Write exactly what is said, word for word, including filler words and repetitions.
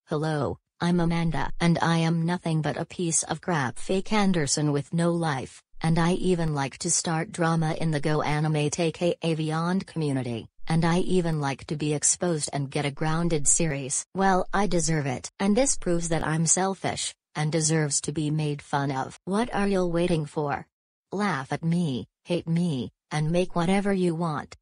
Hello, I'm Amanda. And I am nothing but a piece of crap fake Anderson with no life, and I even like to start drama in the Go Animate aka Beyond community, and I even like to be exposed and get a grounded series. Well, I deserve it. And this proves that I'm selfish, and deserves to be made fun of. What are you waiting for? Laugh at me, hate me, and make whatever you want.